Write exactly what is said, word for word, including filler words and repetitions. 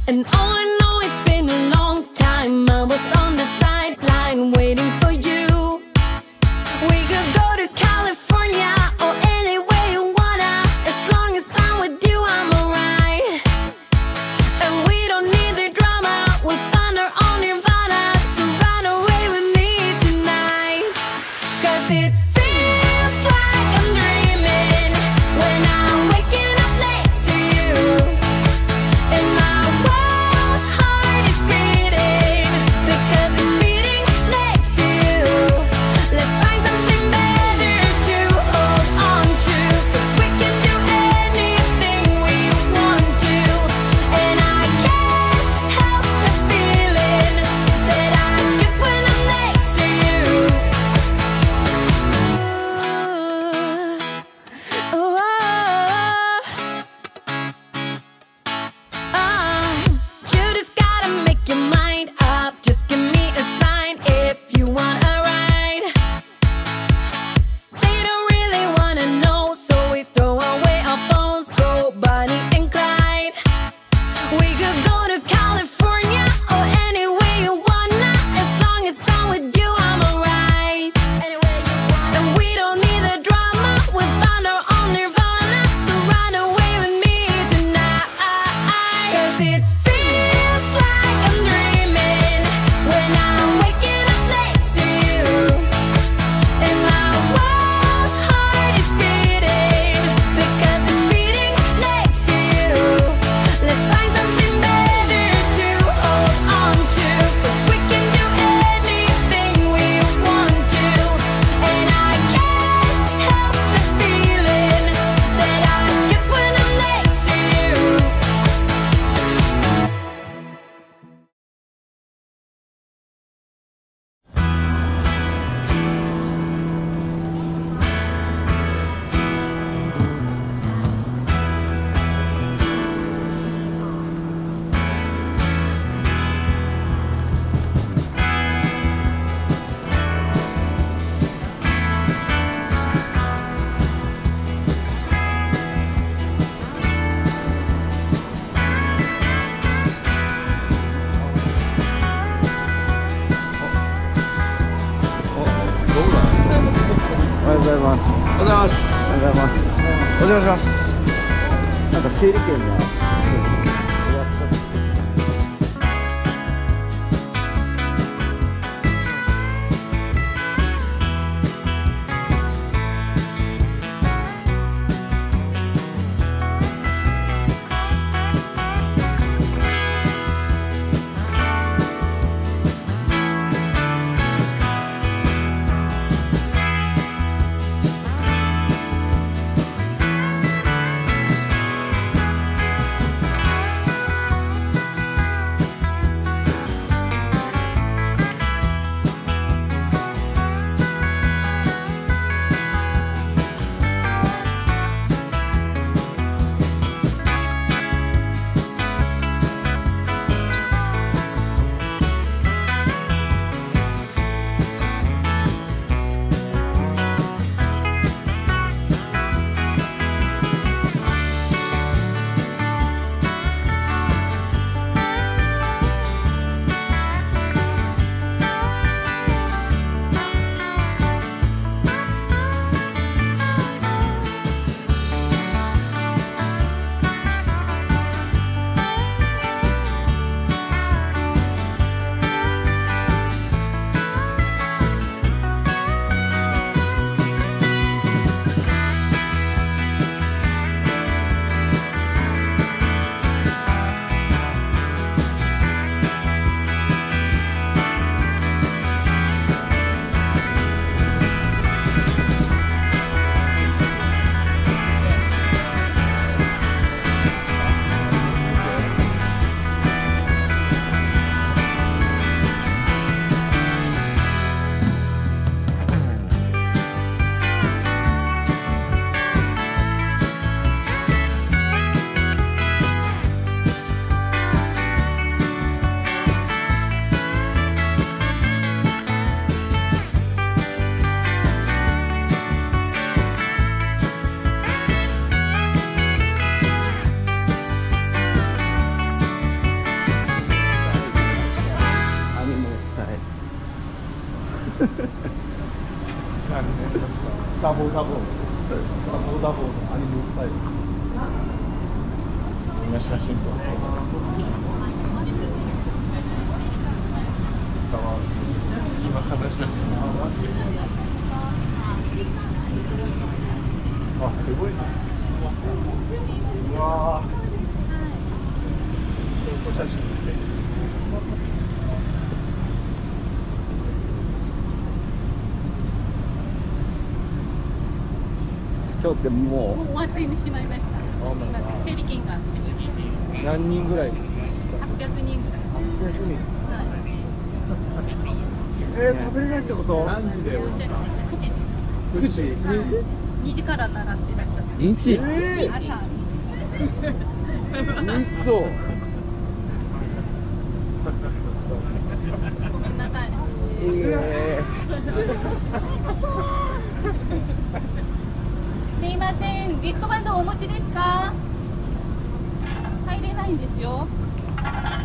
And all I know, it's been a long time. I was on the sideline waiting for you. We could go to California or anywhere you wanna. As long as I'm with you, I'm alright. And we don't need the drama, we'll find our own nirvana. So run away with me tonight. Cause it feels like I'm dreaming when I'm waking up next to you. And my wild heart is beating because it's beating next to you. Let's find something better to hold on to. Cause we can do anything we want to. And I can't help the feeling that I get when I'm next to you. Ooh, ooh, oh. You just gotta make your mind up. Just give me a sign if you want a ride. They don't really wanna know, so we throw away our phones, go Bonnie and Clyde. We could go to California or anywhere you wanna. As long as I'm with you, I'm alright. And we don't need the drama, we'll find our own nirvana. So run away with me tonight. Cause it feels like I'm dreaming when I'm waking up next to you. And my wild heart is beating because it's beating next to you. Let's find something better to hold on to. Cause we can do anything we want to. And I can't help the feeling that I get when I'm next to you. おはようございます。 おはようございます。 おはようございます。 お願いします。 なんか整理券が終わった。 残念だった。ダボダボダボダボのアニメスタイル。みんな写真撮って触る隙間から写真。あ、すごいな。うわー、写真見て。今日ってもうもう終わってしまいました。すみません、整理券が何人ぐらい？ はっぴゃくにんぐらい。 はっぴゃくにん。えー、食べれないってこと？何時で？ くじです。 くじ？ にじから習ってらっしゃって。 にじ？ え朝ー、美味しそう。 ごめんなさい。 えすいません、リストバンドお持ちですか？入れないんですよ。